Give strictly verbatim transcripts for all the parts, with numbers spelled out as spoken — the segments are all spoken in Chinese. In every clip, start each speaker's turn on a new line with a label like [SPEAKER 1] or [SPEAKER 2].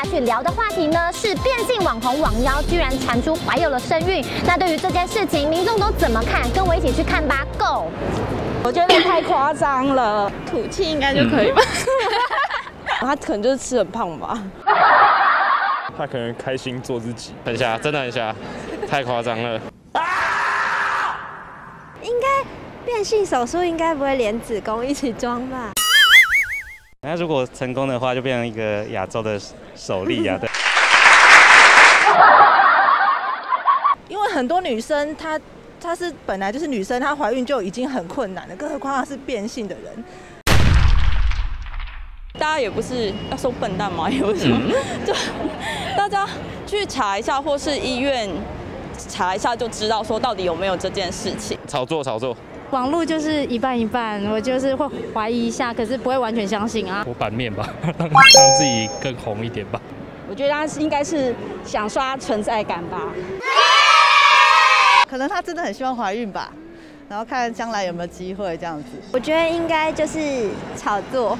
[SPEAKER 1] 许聊的话题呢是变性网红网妖居然传出怀有了身孕。那对于这件事情，民众都怎么看？跟我一起去看吧 ，Go！
[SPEAKER 2] 我觉得太夸张了，
[SPEAKER 3] 吐气应该就可以吧？
[SPEAKER 2] 他可能就是吃很胖吧。
[SPEAKER 4] 他可能开心做自己，
[SPEAKER 5] 很瞎，真的很瞎，太夸张了。
[SPEAKER 6] 应该变性手术应该不会连子宫一起装吧？
[SPEAKER 7] 那如果成功的话，就变成一个亚洲的首例啊！对。
[SPEAKER 2] 因为很多女生她她是本来就是女生，她怀孕就已经很困难了，更何况她是变性的人。
[SPEAKER 3] 大家也不是要说笨蛋嘛，也不是，嗯、就大家去查一下，或是医院查一下，就知道说到底有没有这件事情。
[SPEAKER 5] 炒作，炒作。
[SPEAKER 8] 网络就是一半一半，我就是会怀疑一下，可是不会完全相信啊。
[SPEAKER 9] 我版面吧，让让自己更红一点吧。
[SPEAKER 2] 我觉得他应该是想刷存在感吧。可能他真的很希望怀孕吧，然后看将来有没有机会这样子。
[SPEAKER 6] 我觉得应该就是炒作。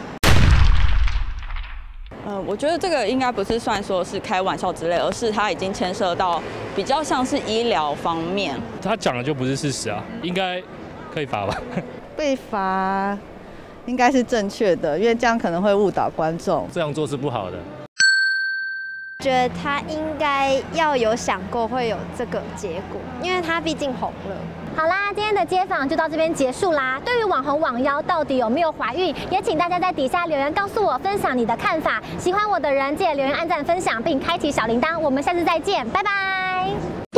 [SPEAKER 3] 呃，我觉得这个应该不是算说是开玩笑之类，而是他已经牵涉到比较像是医疗方面。
[SPEAKER 9] 他讲的就不是事实啊，应该可以罚吧？
[SPEAKER 2] 被罚应该是正确的，因为这样可能会误导观众。
[SPEAKER 9] 这样做是不好的。
[SPEAKER 6] 觉得他应该要有想过会有这个结果，因为他毕竟红了。
[SPEAKER 1] 好啦，今天的街访就到这边结束啦。对于网红网妖到底有没有怀孕，也请大家在底下留言告诉我，分享你的看法。喜欢我的人记得留言、按赞、分享，并开启小铃铛。我们下次再见，拜拜。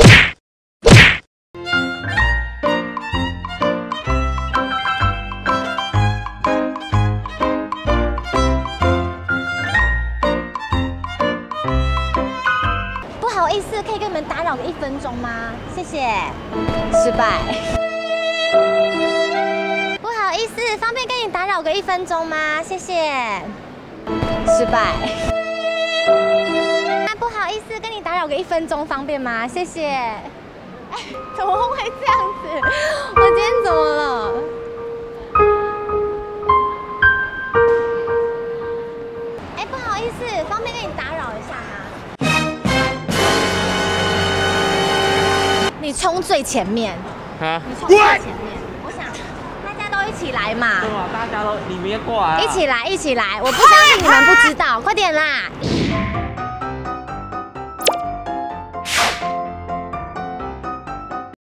[SPEAKER 1] 不好意思，可以跟你们打扰个一分钟吗？谢谢。失败。不好意思，方便跟你打扰个一分钟吗？谢谢。失败。啊，不好意思，跟你打扰个一分钟，方便吗？谢谢。哎，怎么会这样子？我今天怎么了？哎，不好意思，方便跟你打扰一下吗？你冲最前面，啊！你冲最前面，我想大家都一起来嘛。对啊，大家都里面过来。一起来，一起来！我不相信你们不知道，快点啦！